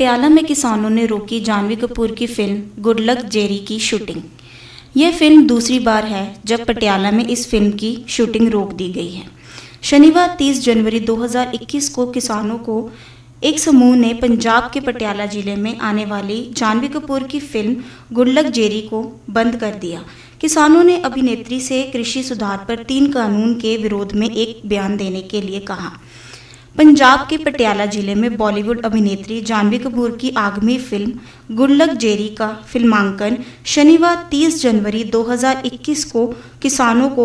पटियाला में किसानों ने रोकी जानवी कपूर की फिल्म गुड लक जेरी की शूटिंग। यह फिल्म दूसरी बार है जब पटियाला में इस फिल्म की शूटिंग रोक दी गई है। शनिवार 30 जनवरी 2021 को किसानों को एक समूह ने पंजाब के पटियाला जिले में आने वाली जानवी कपूर की फिल्म गुड लक जेरी को बंद कर दिया। किसानों ने अभिनेत्री से कृषि सुधार पर 3 कानून के विरोध में एक बयान देने के लिए कहा। पंजाब के पटियाला जिले में बॉलीवुड अभिनेत्री जानवी कपूर की आगामी फिल्म गुड लक जेरी का फिल्मांकन शनिवार 30 जनवरी 2021 को किसानों को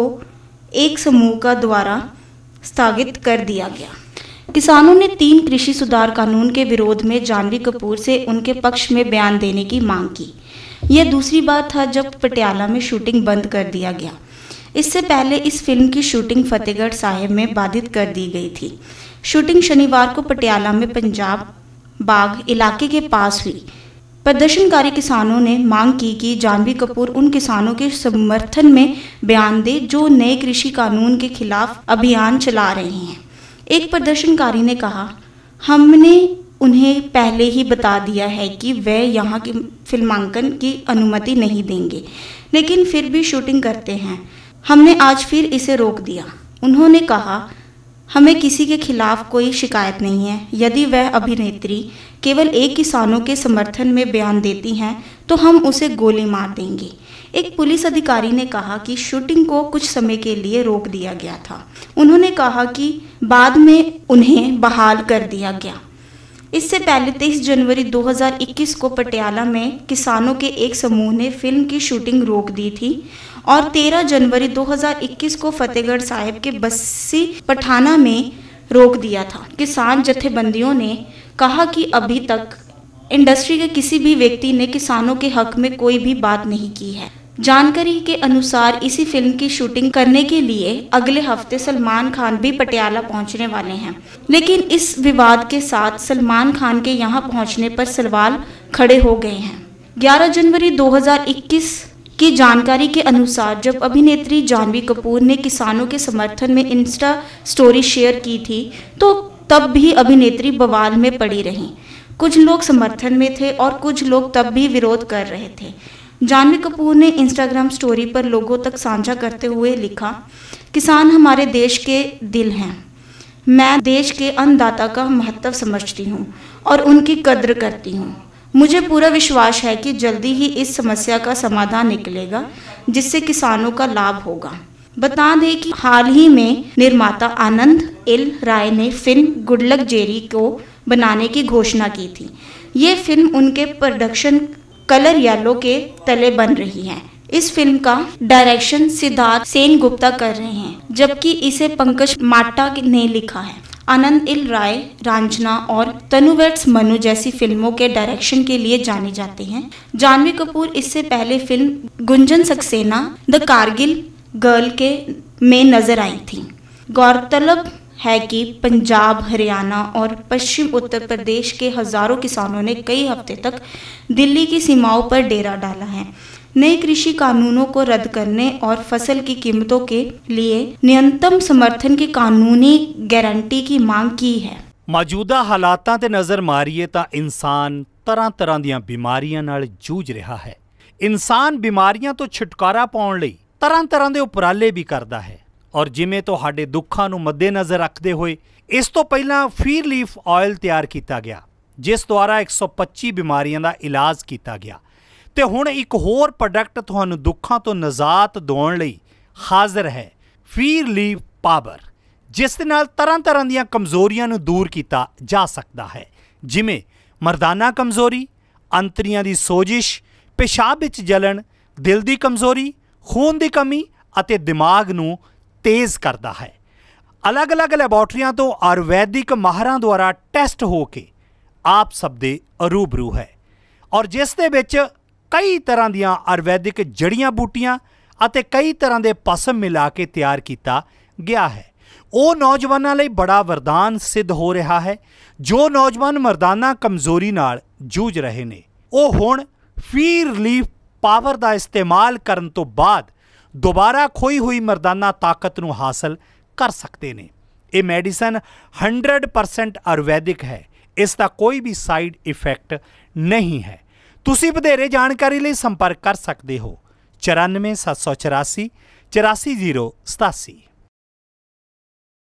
एक समूह का द्वारा स्थगित कर दिया गया। किसानों ने 3 कृषि सुधार कानून के विरोध में जानवी कपूर से उनके पक्ष में बयान देने की मांग की। यह दूसरी बार था जब पटियाला में शूटिंग बंद कर दिया गया। इससे पहले इस फिल्म की शूटिंग फतेहगढ़ साहिब में बाधित कर दी गई थी। शूटिंग शनिवार को पटियाला में पंजाब बाग इलाके के पास हुई। प्रदर्शनकारी किसानों ने मांग की कि जानवी कपूर उन किसानों के समर्थन में बयान दे जो नए कृषि कानून के खिलाफ अभियान चला रहे हैं। एक प्रदर्शनकारी ने कहा, हमने उन्हें पहले ही बता दिया है कि वे यहाँ की फिल्मांकन की अनुमति नहीं देंगे, लेकिन फिर भी शूटिंग करते हैं। हमने आज फिर इसे रोक दिया। उन्होंने कहा, हमें किसी के खिलाफ कोई शिकायत नहीं है। यदि वह अभिनेत्री केवल एक किसानों के समर्थन में बयान देती हैं तो हम उसे गोली मार देंगे। एक पुलिस अधिकारी ने कहा कि शूटिंग को कुछ समय के लिए रोक दिया गया था। उन्होंने कहा कि बाद में उन्हें बहाल कर दिया गया। इससे पहले 23 जनवरी 2021 को पटियाला में किसानों के एक समूह ने फिल्म की शूटिंग रोक दी थी और 13 जनवरी 2021 को फतेहगढ़ साहिब के बस्सी पठाना में रोक दिया था। किसान जथेबंदियों ने कहा कि अभी तक इंडस्ट्री के किसी भी व्यक्ति ने किसानों के हक में कोई भी बात नहीं की है। जानकारी के अनुसार इसी फिल्म की शूटिंग करने के लिए अगले हफ्ते सलमान खान भी पटियाला पहुंचने वाले हैं, लेकिन इस विवाद के साथ सलमान खान के यहां पहुंचने पर सवाल खड़े हो गए हैं। 11 जनवरी 2021 की जानकारी के अनुसार जब अभिनेत्री जानवी कपूर ने किसानों के समर्थन में इंस्टा स्टोरी शेयर की थी तो तब भी अभिनेत्री बवाल में पड़ी रही। कुछ लोग समर्थन में थे और कुछ लोग तब भी विरोध कर रहे थे। जानवी कपूर ने इंस्टाग्राम स्टोरी पर लोगों तक साझा करते हुए लिखा, किसान हमारे देश के दिल हैं। मैं देश के अन्नदाता का महत्व समझती हूँ और उनकी कद्र करती हूँ। मुझे पूरा विश्वास है कि जल्दी ही इस समस्या का समाधान निकलेगा जिससे किसानों का लाभ होगा। बता दें कि हाल ही में निर्माता आनंद एल राय ने फिल्म गुड लक जेरी को बनाने की घोषणा की थी। ये फिल्म उनके प्रोडक्शन कलर येलो के तले बन रही है। इस फिल्म का डायरेक्शन सिद्धार्थ सेन गुप्ता कर रहे हैं, जबकि इसे पंकज माट्टा ने लिखा है। आनंद इल राय रांझना और तनुवर्ट्स मनु जैसी फिल्मों के डायरेक्शन के लिए जाने जाते हैं। जानवी कपूर इससे पहले film Gunjan Saxena the Kargil girl के में नजर आई थी। गौरतलब है कि पंजाब, हरियाणा और पश्चिम उत्तर प्रदेश के हजारों किसानों ने कई हफ्ते तक दिल्ली की सीमाओं पर डेरा डाला है। नए कृषि कानूनों को रद्द करने और फसल की कीमतों के लिए न्यूनतम समर्थन की कानूनी गारंटी की मांग की है। मौजूदा हालातां ते नज़र मारीए तां इंसान तरह तरह दीआं बीमारियां नाल जूझ रहा है। इंसान बीमारियां तो छुटकारा पाउण लई तरह तरह दे उपराले भी करदा है और जिमें तुहाडे दुखां नूं मद्देनज़र रखते हुए इस तो पहला फीर लीफ ऑयल तैयार किया गया जिस द्वारा 125 बीमारियां का इलाज किया गया ते हुण एक होर प्रोडक्ट तुहानूं दुखां तो निजात दिवाउण लई हाज़र है, फीर लीफ पावर, जिस दे नाल तरह तरह दीआं कमज़ोरियां नूं दूर किया जा सकता है, जिमें मर्दाना कमज़ोरी, अंतरियां दी सोजिश, पेशाब विच जलन, दिल दी कमज़ोरी, खून दी कमी अते दिमाग नूं तेज़ करता है। अलग अलग लैबोरेटरियां तो आयुर्वैदिक माहरां द्वारा टैसट होके आप सब दे रूबरू है और जिस दे विच कई तरह दीआं आयुर्वैदिक जड़ियां बूटियां अते कई तरह के पसम मिला के तैयार किया गया है। वो नौजवानों लई बड़ा वरदान सिद्ध हो रहा है जो नौजवान मर्दाना कमज़ोरी नाल जूझ रहे ने। वो हुण फीर लीफ पावर का इस्तेमाल करन तो बाद दोबारा खोई हुई मर्दाना ताकत नूं हासिल कर सकते ने। ये मेडिसन 100% आयुर्वैदिक है। ਇਸ ਦਾ ਕੋਈ ਵੀ ਸਾਈਡ ਇਫੈਕਟ ਨਹੀਂ ਹੈ। ਤੁਸੀਂ ਵਧੇਰੇ ਜਾਣਕਾਰੀ ਲਈ ਸੰਪਰਕ ਕਰ ਸਕਦੇ ਹੋ 94 784 84087।